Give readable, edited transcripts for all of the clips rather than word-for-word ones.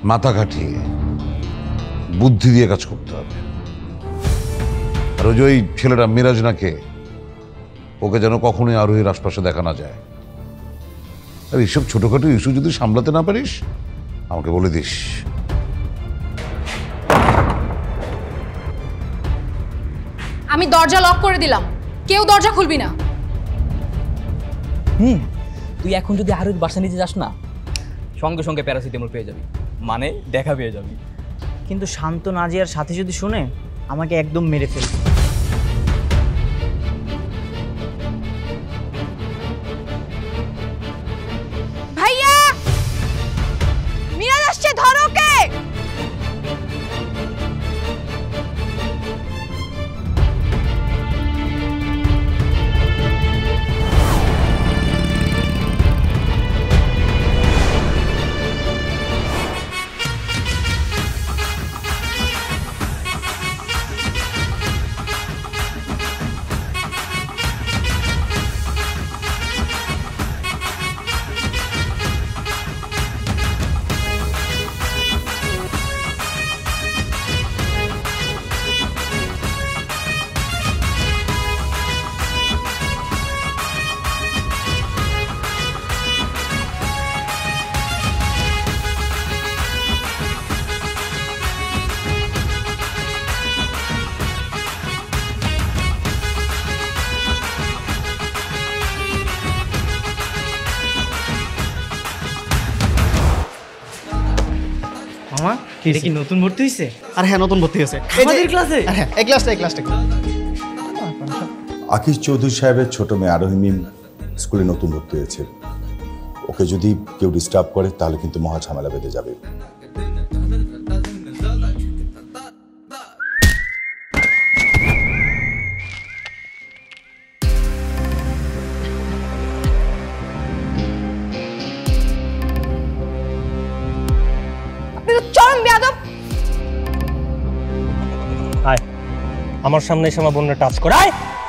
মাথা খাটিয়ে বুদ্ধি দিয়ে কাজ করতে হবে। আর ওই যে ওই ছেলেটা মিরাজ নাকে, ওকে যেন কখনোই আরোহীর আশপাশে দেখা না যায়। আর এইসব ছোটখাটো ইস্যু যদি সামলাতে না পারিস আমাকে বলে দিস। আমি দরজা লক করে দিলাম, কেউ দরজা খুলবি না। তুই এখন যদি আরোহীর বাসা নিতে যাস না, সঙ্গে সঙ্গে প্যারাসিটামল পেয়ে যাবি, মানে দেখা পেয়ে যাবি। কিন্তু শান্ত নাজিয়ার সাথে যদি শুনে আমাকে একদম মেরে ফেলবে। ভাইয়া, মিরাজ আসছে, ধরো ওকে। মামা, এটা কি নতুন ভর্তি হয়েছে? আর হ্যাঁ, নতুন ভর্তি হয়েছে আমাদের ক্লাসে? হ্যাঁ, এই ক্লাসটা। আকিশ চৌধুরী সাহেবের ছোট মেয়ে আরোহী মিম স্কুলে নতুন ভর্তি হয়েছে। ওকে যদি কেউ ডিস্টার্ব করে তাহলে কিন্তু মহা ঝামেলা বেঁধে যাবে। চরম বেয়াদব। আয় আমার সামনে এসে আমার বোনরা টাচ করে।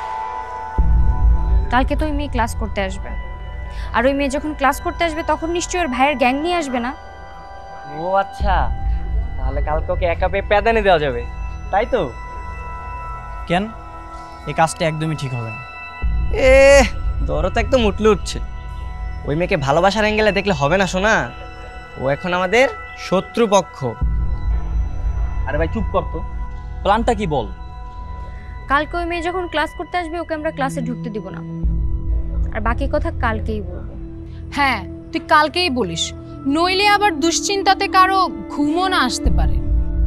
কালকে তো ওই মেয়ে ক্লাস করতে আসবে, আর ওই মেয়ে যখন ক্লাস করতে আসবে তখন নিশ্চয়ই ওর ভাইয়ের গ্যাং নিয়ে আসবে না? ও আচ্ছা, তাহলে কালকে ওকে একা পেয়ে প্যাদানি দেওয়া যাবে, তাই তো? কেন, এই কাজটা একদমই ঠিক হবে না। তোরও তো একদম উঠলে উঠছে। ওই মেয়েকে ভালোবাসার অ্যাঙ্গেলে দেখলে হবে না শোনা, ও এখন আমাদের শত্রুপক্ষ। আরে ভাই চুপ কর তো, প্ল্যানটা কি বল? কালকে ওই মেয়ে যখন ক্লাস করতে আসবে ওকে আমরা ক্লাসে ঢুকতে দিব না, আর বাকি কথা কালকেই বলবো। হ্যাঁ, তুই কালকেই বলিস, নইলে আবার দুশ্চিন্তাতে কারো ঘুমও না আসতে পারে।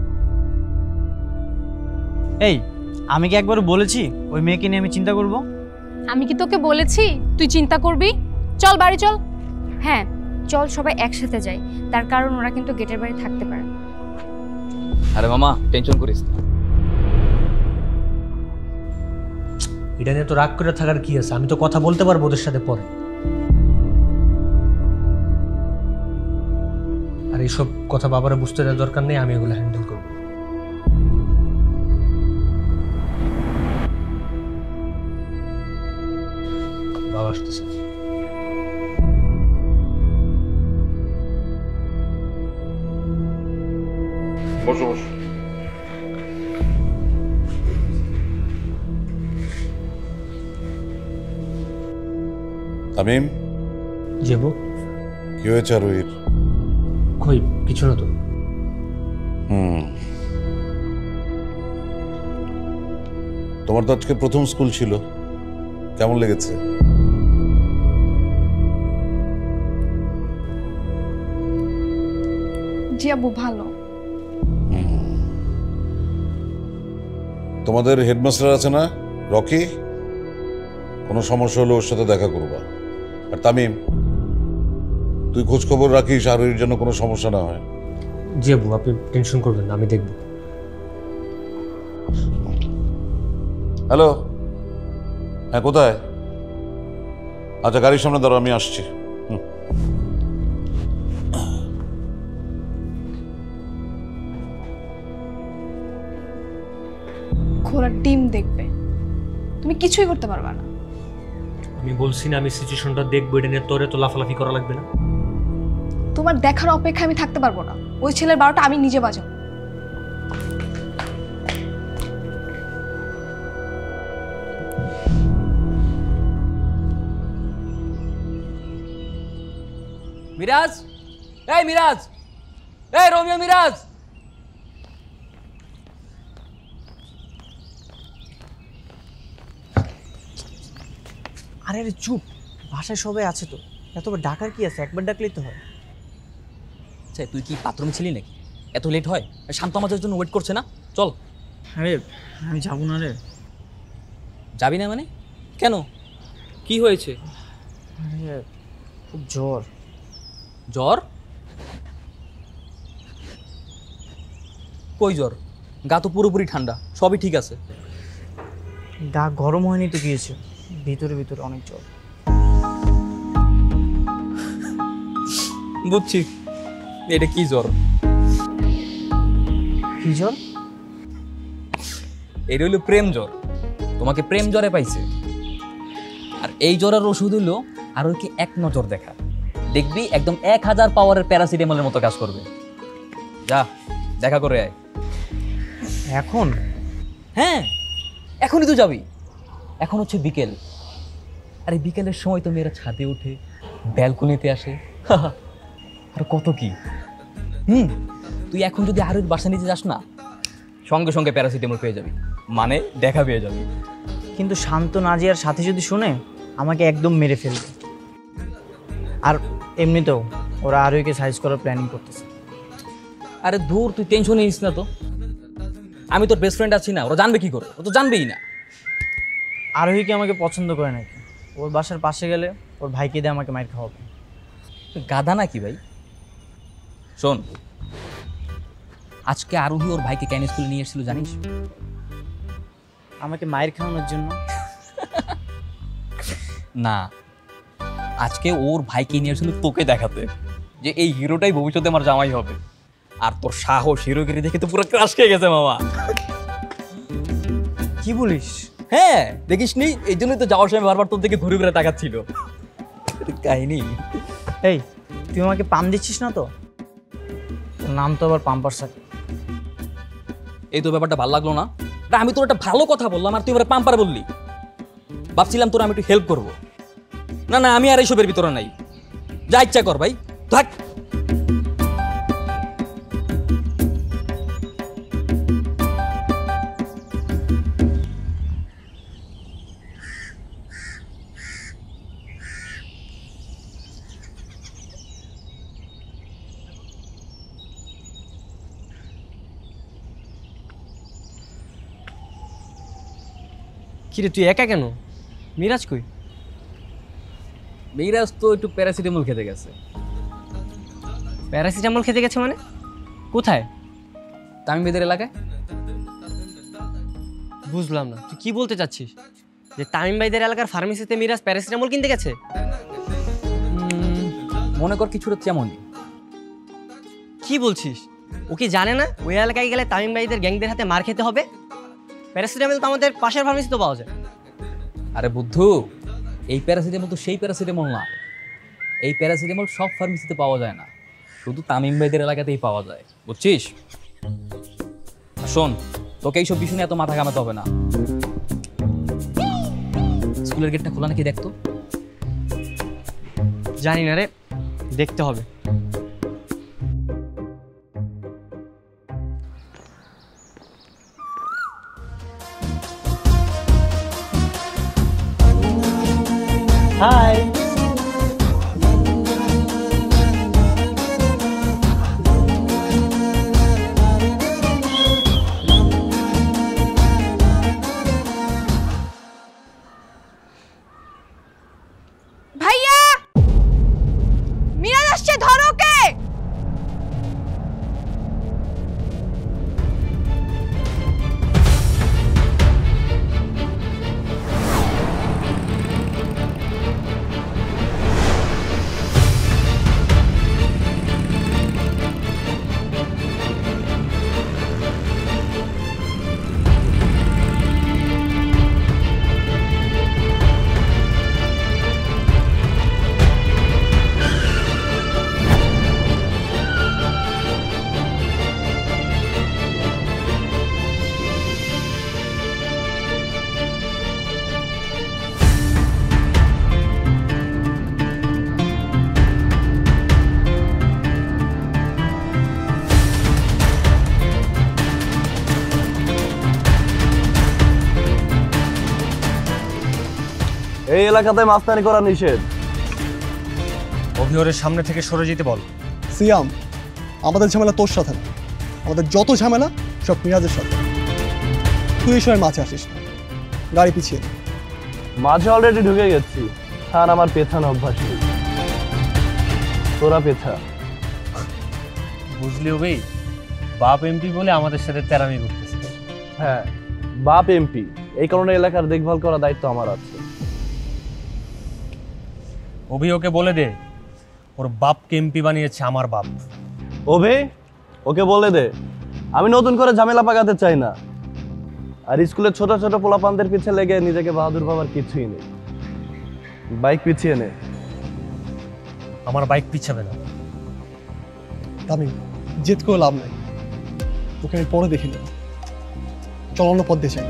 এই, আমি কি একবার বলেছি ওই মেয়েকে নিয়ে আমি চিন্তা করব? আমি কি তোকে বলেছি তুই চিন্তা করবি? চল বাড়ি চল। হ্যাঁ চল, সবাই একসাথে যাই, তার কারণ ওরা কিন্তু গেটের বাইরে থাকতে পারে। আরে মামা টেনশন করিস না। এটা নিয়ে তো রাগ করে থাকার কি আছে? আমি তো কথা বলতে পারবো ওদের সাথে পরে। আর এইসব কথা বাবারা বুঝতে দেওয়ার দরকার নেই, আমি এগুলো হ্যান্ডেল করব। বাবা আসতেছে। বসো বসো। তামিম, যাবো। কি হয়েছে আরোহীর? কই কিছু না তো। তোমার তো আজকে প্রথম স্কুল ছিল, কেমন লেগেছে? জি আব্বু, ভালো। তোমাদের হেডমাস্টার আছে না রকি, কোনো সমস্যা হলে ওর সাথে দেখা করবা। আর তামিম, তুই খোঁজ খবর রাখিস আরোহীর জন্য কোনো সমস্যা না হয়। জি আব্বু, আপনি টেনশন করবেন না, আমি দেখব। হ্যালো, হ্যাঁ কোথায়? আচ্ছা গাড়ির সামনে দাঁড়াও, আমি আসছি। ঘোড়ার ডিম দেখবে, তুমি কিছুই করতে পারবা না। আমি বলছি না আমি সিচুয়েশনটা দেখবো, এটা নিয়ে তোরে তো লাফালাফি করা লাগবে না। তোমার দেখার অপেক্ষা আমি থাকতে পারবো না। ওই ছেলের 12টা আমি নিজে বাজাবো। মিরাজ, এই মিরাজ, এই রোমিও মিরাজ। আরে আরে চুপ, বাসায় সবাই আছে তো, এতবার ডাকার কি আছে, একবার ডাকলেই তো হয়। আচ্ছা তুই কি বাথরুমে ছিলি নাকি? এত লেট হয়? শান্ত আমাদের জন্য ওয়েট করছে না, চল। আরে আমি যাবো না রে। যাবি না মানে? কেন, কি হয়েছে? আরে খুব জ্বর। জ্বর? কই জ্বর? গা তো পুরোপুরি ঠান্ডা, সবই ঠিক আছে। গা গরম হয়নি তো গিয়েছে, ভিতরে ভিতরে অনেক জ্বর। বুঝছি, এটা কি জ্বর? কি জ্বর? এটা হলো প্রেম জ্বর। তোমাকে প্রেম জ্বরে পাইছে। আর এই জ্বরের ওষুধ হলো আর ওকে এক নজর দেখা, দেখবি একদম 1000 পাওয়ারের প্যারাসিটামলের মতো কাজ করবে। যা দেখা করে আয়। এখন? হ্যাঁ এখনই তো যাবি। এখন হচ্ছে বিকেল, আর এই বিকেলের সময় তো মেয়েরা ছাদে ওঠে, ব্যালকনিতে আসে, আর কত কি। তুই এখন যদি আরুর বাসা নিতে যাস না, সঙ্গে সঙ্গে প্যারাসিটামল পেয়ে যাবি, মানে দেখা পেয়ে যাবি। কিন্তু শান্ত নাজিয়ার সাথে যদি শুনে আমাকে একদম মেরে ফেলবে। আর এমনিতেও ওরা আরোহীকে সাইজ করার প্ল্যানিং করতেছে। আরে দূর, তুই টেনশন নিস না তো, আমি তোর বেস্ট ফ্রেন্ড আছি না, ওরা জানবে কি করে? ও তো জানবেই না। আরোহীকে আমাকে পছন্দ করে নাকি? ওর বাসার পাশে গেলে ওর ভাইকে দিয়ে আমাকে মাইর খাওয়াবে। গাধা নাকি ভাই? শোন, আজকে আরোহী ওর ভাইকে কেন স্কুলে নিয়ে এসেছিল জানিস? আমাকে মাইর খাওয়ানোর জন্য না, আজকে ওর ভাইকে নিয়ে এসেছিল তোকে দেখাতে যে এই হিরোটাই ভবিষ্যতে আমার জামাই হবে। আর তোর সাহস, হিরোগিরি দেখে তো পুরো ক্রাশ খেয়ে গেছে মামা। কি বলিস? হ্যাঁ দেখিস নি, এই জন্যই তো যাওয়ার সময় বারবার তোর দিকে ঘুরে ঘুরে তাকাচ্ছিল। কাহিনী। এই তুই আমাকে পাম দিচ্ছিস না তো? তোর নাম তো আবার পাম্পার সাকি। এই তো ব্যাপারটা ভালো লাগলো না। আমি তোর একটা ভালো কথা বললাম আর তুই এবারে পাম্পার বললি। ভাবছিলাম তোর আমি একটু হেল্প করবো। না না, আমি আর এইসবের ভিতরে নাই, যা ইচ্ছা কর ভাই, থাক। কিরে তুই একা কেন? মিরাজ কই? মিরাজ তো একটু প্যারাসিটামল খেতে গেছে। প্যারাসিটামল খেতে গেছে মানে? কোথায়? তামিমদের এলাকায়। বুঝলাম না, তুই কি বলতে চাচ্ছিস? যে তামিম ভাইদের এলাকার ফার্মেসিতে মিরাজ প্যারাসিটামল কিনতে গেছে? মনে কর কিছুটা তেমনই। কি বলছিস? ও কি জানে না ওই এলাকায় গেলে তামিম ভাইদের গ্যাংদের হাতে মার খেতে হবে? প্যারাসিটামল তো আমাদের পাশের ফার্মেসিতে পাওয়া যায়। আরে বুদ্ধু, এই প্যারাসিটামল তো সেই প্যারাসিটামল না। এই প্যারাসিটামল সব ফার্মেসিতে পাওয়া যায় না, শুধু তামিম ভাইদের এলাকাতেই পাওয়া যায়, বুঝছিস? শোন, তোকে এইসব বিষয় নিয়ে এত মাথা ঘামাতে হবে না। স্কুলের গেটটা খোলা নাকি দেখতো। জানি না রে, দেখতে হবে। হাই। ভাইয়া, মিরাজ আসছে, ধরো ওকে। এই এলাকাতে মাস্তানি করা নিষেধ। অভিহরের সামনে থেকে সরে যেতে বল। সিয়াম, আমাদের ঝামেলা তোর সাথে না, আমাদের যত ঝামেলা সব মিরাজের সাথে। তুই এই সময় মাঝে আসিস না, গাড়ি পিছিয়ে নে। মাঝে অলরেডি ঢুকে গেছি, আর আমার পেছানো অভ্যাস নেই। তোরা পেছা। বুঝলি ভাই, বাপ এমপি বলে আমাদের সাথে তেরামি করতেছে। হ্যাঁ, বাপ এমপি, এই কারণে এলাকার দেখভাল করার দায়িত্ব আমার আছে। অভি ওকে বলে দে, ওর বাপকে এমপি বানিয়েছে আমার বাপ। ওভে, ওকে বলে দে আমি নতুন করে ঝামেলা পাকাতে চাই না। আর স্কুলের ছোট ছোট পোলাপানদের পিছে লেগে নিজেকে বাহাদুর ভাবার কিছুই নেই। বাইক পিছিয়ে নে। আমার বাইক পিছাবে না। তামিম, জেদ করে লাভ নাই, ওকে আমি পরে দেখে নেব। চল অন্য পথ দিয়ে যাই।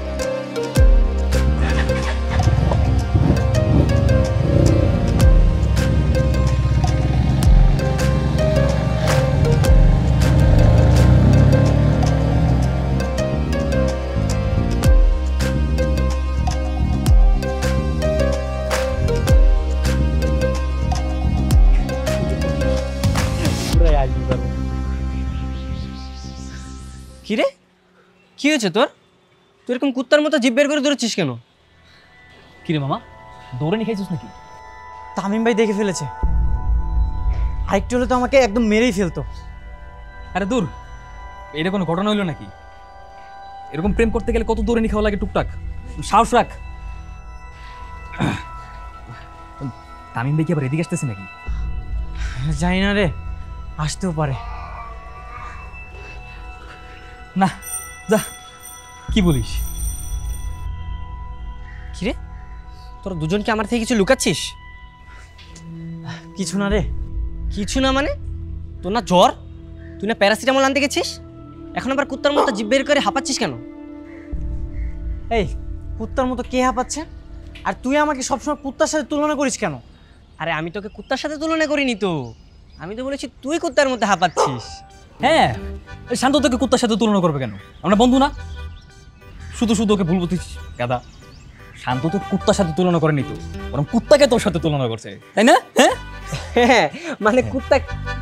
কিরে, কি হয়েছে তোর? তুই এরকম কুত্তার মতো জিভ বের করে দৌড়াচ্ছিস কেন? কিরে মামা, দৌড়ে নিয়ে খাইছিস নাকি? তামিম ভাই দেখে ফেলেছে, আরেকটু হলে তো আমাকে একদম মেরেই ফেলতো। আরে দূর, এটা কোনো ঘটনা হইলো নাকি? এরকম প্রেম করতে গেলে কত দৌড়ে নিয়ে খাওয়া লাগে টুকটাক, সাহস রাখ। তামিম ভাই কি আবার এদিকে আসতেছে নাকি? জানি না রে, আসতেও পারে। না যা, কি বলিস? কিরে, তোরা দুজন কি আমার থেকে কিছু লুকাচ্ছিস? কিছু না রে। কিছু না মানে? তোর না জ্বর, তুই না প্যারাসিটামল আনতে গেছিস, এখন আবার কুত্তার মতো জিভ বের করে হাঁপাচ্ছিস কেন? এই কুত্তার মতো কে হাঁপাচ্ছে? আর তুই আমাকে সবসময় কুত্তার সাথে তুলনা করিস কেন? আরে আমি তোকে কুত্তার সাথে তুলনা করিনি তো, আমি তো বলেছি তুই কুত্তার মতো হাঁপাচ্ছিস। হ্যাঁ, শান্ত তোকে কুত্তার সাথে তুলনা করবে কেন? আমরা বন্ধু না? শুধু শুধু ওকে ভুল বলছিস গাদা। শান্ত তো কুত্তার সাথে তুলনা করেনি তো, বরং কুত্তাকে তোর সাথে তুলনা করছে, তাই না? হ্যাঁ হ্যাঁ, মানে কুত্তা।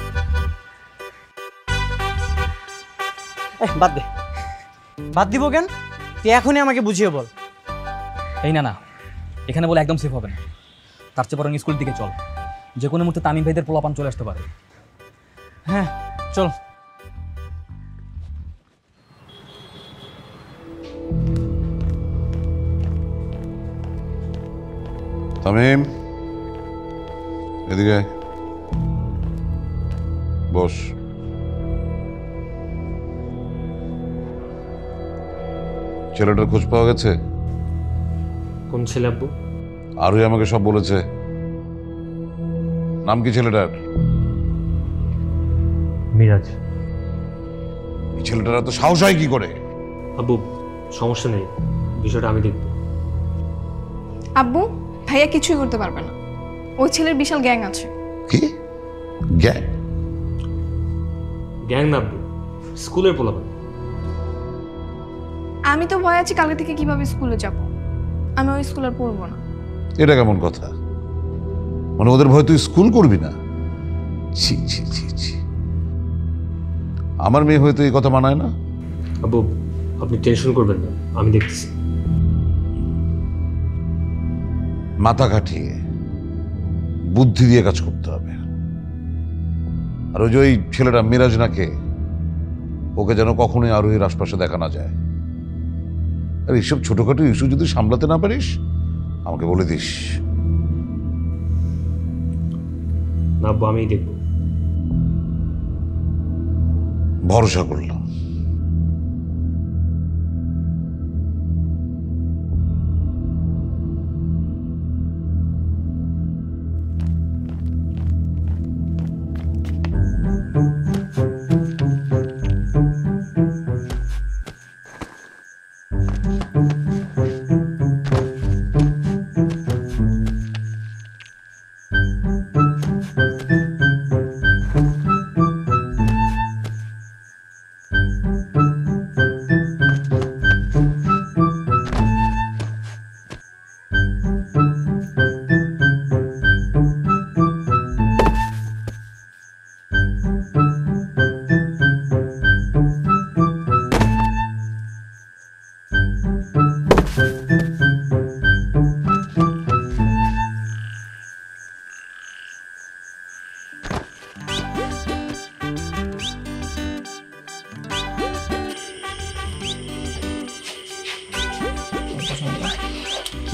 বাদ দে। বাদ দিব কেন? তুই এখনই আমাকে বুঝিয়ে বল। এই না না, এখানে বলে একদম সেফ হবে না। তার চেয়ে বরং স্কুলের দিকে চল, যে কোনো মুহূর্তে তামিম ভাইদের পোলাপান চলে আসতে পারে। হ্যাঁ চল। তামিম, এদিকে বস। ছেলেটার খোঁজ পাওয়া গেছে? কোন ছেলে আব্বু? আরোই আমাকে সব বলেছে। নাম কি ছেলেটার? মিরাজ। এই ছেলেটার এত সাহস হয় কি করে? আব্বু সমস্যা নেই, বিষয়টা আমি দেখব। আব্বু, ভাইয়া কিছুই করতে পারবে না, ওই ছেলের বিশাল গ্যাং আছে। কি গ্যাং? গ্যাং না আব্বু, স্কুলের পোলাপান। আমি তো ভয় আছি কালকে থেকে কিভাবে স্কুলে যাব। আমি ওই স্কুল আর পড়বো না। এটা কেমন কথা? মানে ওদের ভয় তুই স্কুল করবি না? ছি ছি ছি ছি, আমার মেয়ে হয়তো এই কথা মানায় না। আব্বু আপনি টেনশন করবেন না, আমি দেখতেছি। মাথা খাটিয়ে বুদ্ধি দিয়ে কাজ করতে হবে। আর ওই যে ওই ছেলেটা মিরাজ নাকে, ওকে যেন কখনোই আরোহীর আশপাশে দেখা না যায়। আর এইসব ছোটখাটো ইস্যু যদি সামলাতে না পারিস আমাকে বলে দিস। না আব্বু, আমিই দেখব। ভরসা করলাম।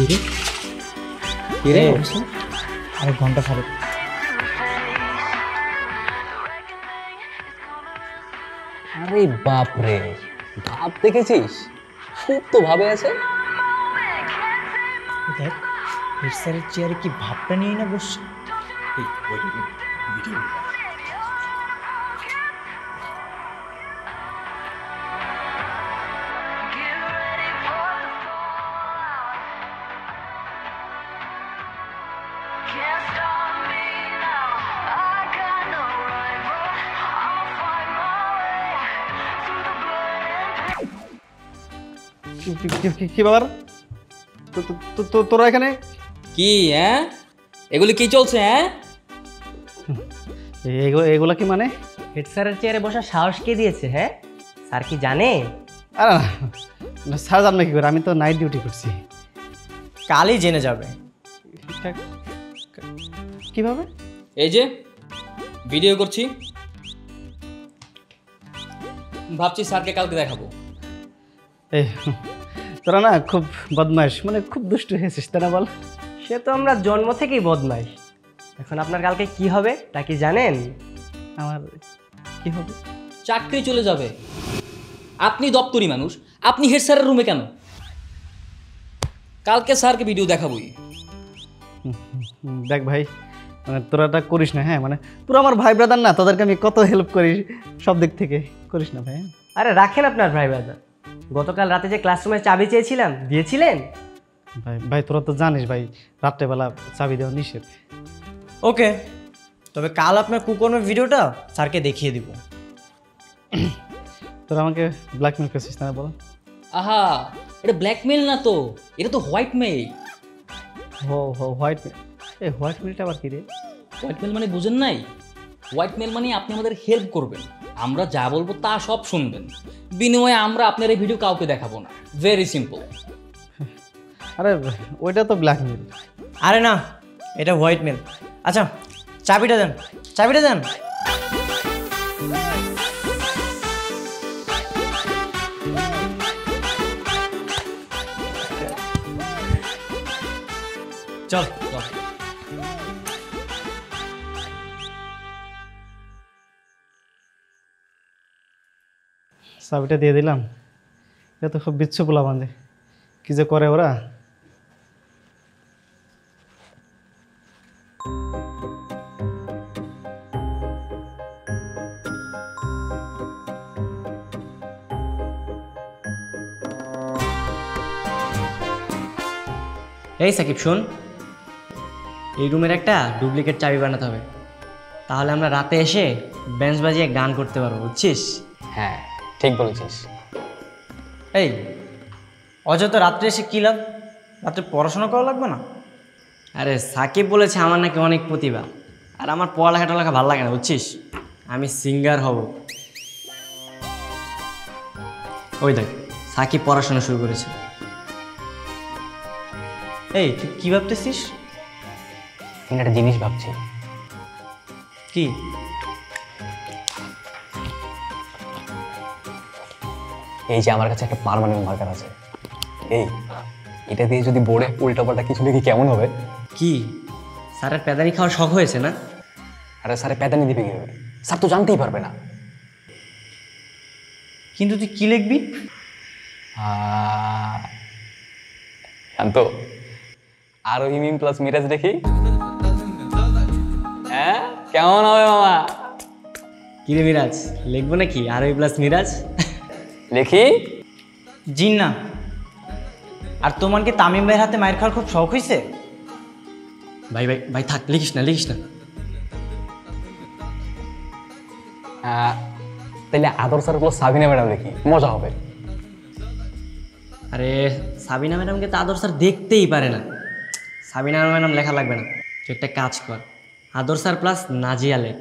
আরেক ঘন্টা ছাড়ো। আরে বাপ রে, ভাব দেখেছিস? খুব তো ভাবে আছে। দেখ হেড স্যারের চেয়ারে কি ভাবটা নিয়ে না বসছে। কি ব্যাপার? তোরা এখানে কি হ্যাঁ? এগুলি কি চলছে হ্যাঁ? এগুলা কি মানে? হেড স্যারের চেয়ারে বসার সাহস কে দিয়েছে? হ্যাঁ, স্যার কি জানে? আরে না, স্যার জান না কি করে? আমি তো নাইট ডিউটি করছি। কালই জেনে যাবে। কিভাবে? এই যে ভিডিও করছি, ভাবছি স্যারকে কালকে দেখাবো। এই তোরা না খুব বদমাইশ, মানে খুব দুষ্টু হয়েছিস তারা, বল। সে তো আমরা জন্ম থেকেই বদমাইশ। এখন আপনার কালকে কি হবে তা কি জানেন? আমার কি হবে? চাকরি চলে যাবে। আপনি দপ্তরি মানুষ, আপনি হেড স্যারের রুমে কেন? কালকে স্যারকে ভিডিও দেখাবোই। দেখ ভাই, মানে তোরা এটা করিস না। হ্যাঁ, মানে তোরা আমার ভাই ব্রাদার না, তোদেরকে আমি কত হেল্প করি সব দিক থেকে, করিস না ভাই। আরে রাখেন আপনার ভাই ব্রাদার। গতকাল রাতে যে ক্লাসরুমের চাবি চেয়েছিলাম, দিয়েছিলেন? ভাই ভাই তোরা তো জানিস ভাই, রাত্রেবেলা চাবি দেওয়া নিষেধ। ওকে, তবে কাল আপনার কুকর্মের ভিডিওটা স্যারকে দেখিয়ে দিব। তোরা আমাকে ব্ল্যাকমেল করছিস না, বল। আহা, এটা ব্ল্যাকমেল না তো, এটা তো হোয়াইট মেল। White male? এই হোয়াইট মেলটা আবার কি রে? হোয়াইট মেল মানে বুঝেন নাই? হোয়াইট মেল মানে আপনি আমাদের হেল্প করবেন, আমরা যা বলবো তা সব শুনবেন, বিনিময়ে আমরা আপনার এই ভিডিও কাউকে দেখাবো না। Very simple. আরে ওইটা তো ব্ল্যাকমেল। আরে না, এটা হোয়াইট মেল। আচ্ছা চাবিটা দেন, চাবিটা দেন। চল চল। চাবিটা দিয়ে দিলাম। এটা তো খুব বিচ্ছু পোলা বান্ধে, কি যে করে ওরা। এই সাকিব শোন, এই রুমের একটা ডুপ্লিকেট চাবি বানাতে হবে, তাহলে আমরা রাতে এসে বেঞ্চ বাজিয়ে গান করতে পারবো, বুঝছিস? হ্যাঁ ঠিক বলেছিস। এই অযথা রাত্রে এসে কী লাভ? রাত্রে পড়াশোনা করা লাগবে না? আরে সাকিব বলেছে আমার নাকি অনেক প্রতিভা, আর আমার পড়ালেখা টলেখা ভালো লাগে না, বুঝছিস? আমি সিঙ্গার হব। ওই দেখ সাকিব পড়াশোনা শুরু করেছে। এই তুই কী ভাবতেছিস? আমি একটা জিনিস ভাবছি। কি? এই যে আমার কাছে একটা পার্মানেন্ট মার্কার আছে, এই এটা দিয়ে যদি বোর্ডে উল্টাপাল্টা কিছু লিখি কেমন হবে? কি স্যারের প্যাদানি খাওয়ার শখ হয়েছে না? আরে স্যারে প্যাদানি দিবে কীভাবে? স্যার তো জানতেই পারবে না। কিন্তু তুই কি লিখবি? জানতো আরোহী মিম প্লাস মিরাজ দেখি, হ্যাঁ কেমন হবে মামা? কিরে মিরাজ, লিখবো নাকি আরোহী প্লাস মিরাজ? দেখি। জিন না। আর তোমার কি তামিম ভাইয়ের হাতে মায়ের খাওয়ার খুব শখ হয়েছে? ভাই ভাই ভাই থাক, লিখিস না লিখিস না। তাহলে আদর স্যার প্লাস সাবিনা ম্যাডাম দেখি, মজা হবে। আরে সাবিনা ম্যাডামকে তো আদর স্যার দেখতেই পারে না, সাবিনা ম্যাডাম লেখা লাগবে না। তুই একটা কাজ কর, আদর স্যার প্লাস নাজিয়া লেখ।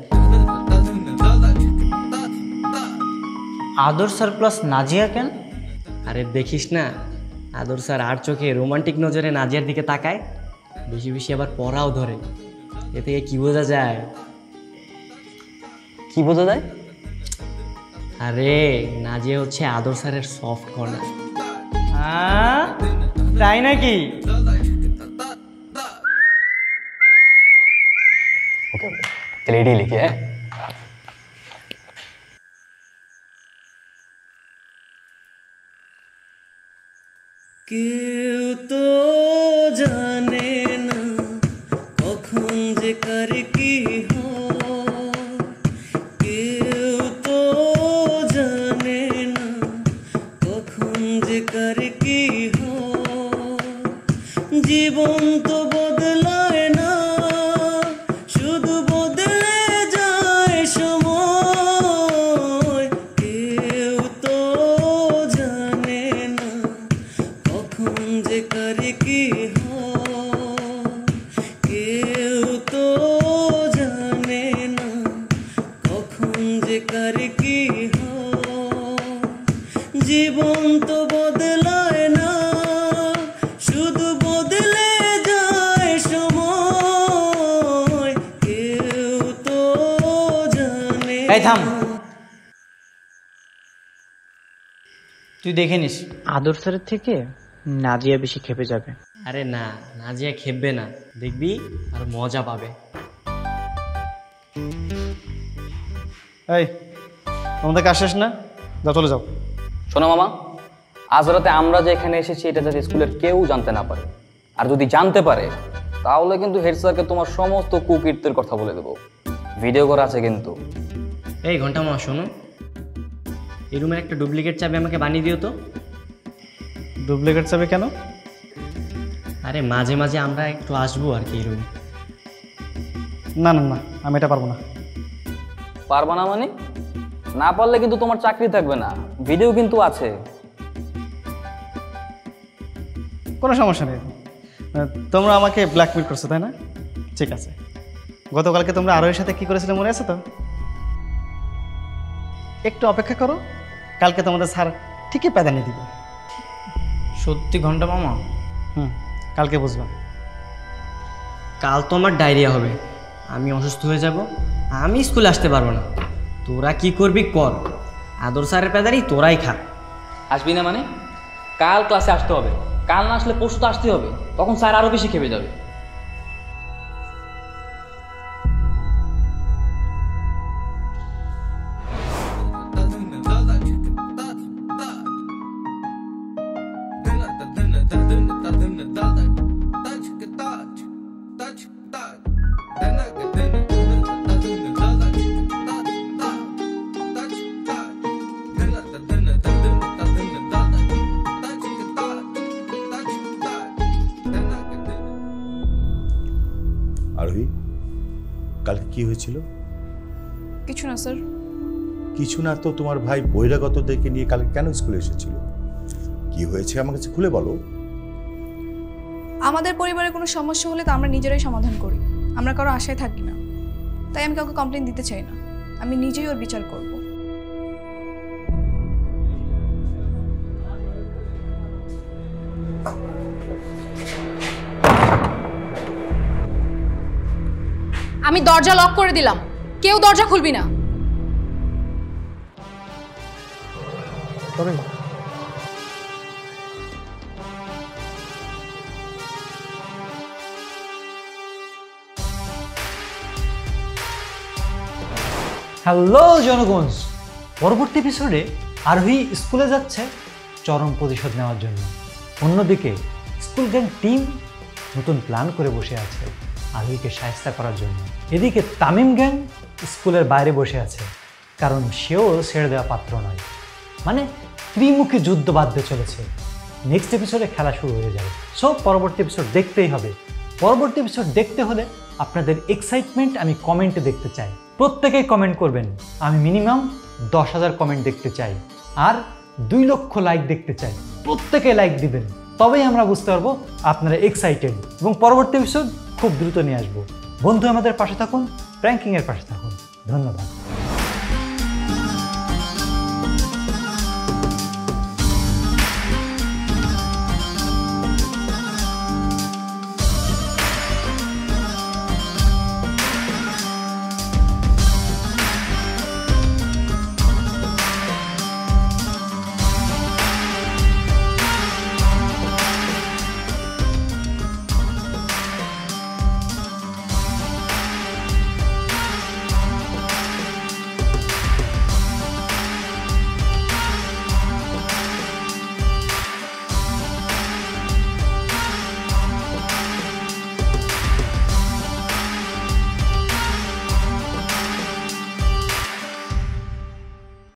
আদর স্যার প্লাস নাজিয়া কেন? আরে দেখিস না, আদর স্যার আর চোখে রোমান্টিক নজরে নাজিয়ার দিকে তাকায়, বেশি বেশি আবার পড়াও ধরে। এ থেকে কি বোঝা যায়? কি বোঝা যায়? আরে নাজিয়া হচ্ছে আদর স্যারের সফট কর্নার। হ্যাঁ তাই নাকি? ওকে ওকে তাহলে এটাই লিখি। হ্যাঁ, কেউ তো জানে না কখন যে কার কি হয়, কেউ তো জানে না কখন যে কার কি হয়। জীবন তো বদলায় না, শুধু বদলে যায় সময়। কেউ তো জানে না কখন যে কার কি হয়, কেউ তো জানে না কখন যে কার কি হয়। জীবন তো বদলায় না, শুধু বদলে যায় সময়। কেউ তো জানে। এই থাম, তুই দেখে নিস আদর স্যারের থেকে নাজিয়া বেশি খেপে যাবে। আরে না, নাজিয়া খেপবে না, দেখবি আর মজা পাবে। এই তোমাদের কাজ শেষ না? যাও চলে যাও। শোনো মামা, আজ রাতে আমরা যে এখানে এসেছি এটা যাতে স্কুলের কেউ জানতে না পারে, আর যদি জানতে পারে তাহলে কিন্তু হেড স্যারকে তোমার সমস্ত কুকীর্তির কথা বলে দেবো। ভিডিও করা আছে কিন্তু। এই ঘন্টা মামা শোনো, এই রুমের একটা ডুপ্লিকেট চাবি আমাকে বানিয়ে দিও তো। ডুপ্লিকেট চাবি কেন? আরে মাঝে মাঝে আমরা একটু আসবো আর কি এই রুমে। না না না, আমি এটা পারবো না। পারবা না মানে? না পারলে কিন্তু তোমার চাকরি থাকবে না। ভিডিও কিন্তু আছে। কোনো সমস্যা নেই। তোমরা আমাকে ব্ল্যাকমেল করছো তাই না? ঠিক আছে, গতকালকে তোমরা আরোহীর সাথে কি করেছিলে মনে আছে তো? একটু অপেক্ষা করো, কালকে তোমাদের স্যার ঠিকই প্যাদানি দিবে। সত্যি ঘন্টা মামা? কালকে বুঝবা। কাল তো আমার ডায়রিয়া হবে, আমি অসুস্থ হয়ে যাব, আমি স্কুলে আসতে পারবো না। তোরা কি করবি কর, আদর স্যারের প্যাদারি তোরাই খা। আসবি না মানে? কাল ক্লাসে আসতে হবে, কাল না আসলে পরশু তো আসতে হবে, তখন স্যার আরো বেশি খেপে যাবে। আরোহী, কালকে কি হয়েছিল? কিছু না স্যার। কিছু না তো তোমার ভাই বহিরাগতদেরকে নিয়ে কালকে কেন স্কুলে এসেছিল? কি হয়েছে আমার কাছে খুলে বলো। আমাদের পরিবারে কোনো সমস্যা হলে তো আমরা নিজেরাই সমাধান করি, আমরা কারো আশায় থাকি না। তাই আমি কাউকে কমপ্লেন দিতে চাই না, আমি নিজেই ওর বিচার করব। আমি দরজা লক করে দিলাম, কেউ দরজা খুলবি না। হ্যালো জনগণ, পরবর্তী এপিসোডে আরোহী স্কুলে যাচ্ছে চরম প্রতিশোধ নেওয়ার জন্য। অন্যদিকে স্কুল গ্যাং টিম নতুন প্ল্যান করে বসে আছে আরোহীকে সাহায্য করার জন্য। এদিকে তামিম গ্যাং স্কুলের বাইরে বসে আছে, কারণ সেও ছেড়ে দেওয়া পাত্র নয়। মানে ত্রিমুখী যুদ্ধ বাঁধতে চলেছে। নেক্সট এপিসোডে খেলা শুরু হয়ে যাবে। সো পরবর্তী এপিসোড দেখতেই হবে। পরবর্তী এপিসোড দেখতে হলে আপনাদের এক্সাইটমেন্ট আমি কমেন্টে দেখতে চাই। প্রত্যেকেই কমেন্ট করবেন। আমি মিনিমাম 10,000 কমেন্ট দেখতে চাই, আর 2 লক্ষ লাইক দেখতে চাই। প্রত্যেকে লাইক দিবেন, তবেই আমরা বুঝতে পারবো আপনারা এক্সাইটেড, এবং পরবর্তী এপিসোড খুব দ্রুত নিয়ে আসবো। বন্ধু আমাদের পাশে থাকুন, প্র্যাঙ্কিংয়ের পাশে থাকুন। ধন্যবাদ।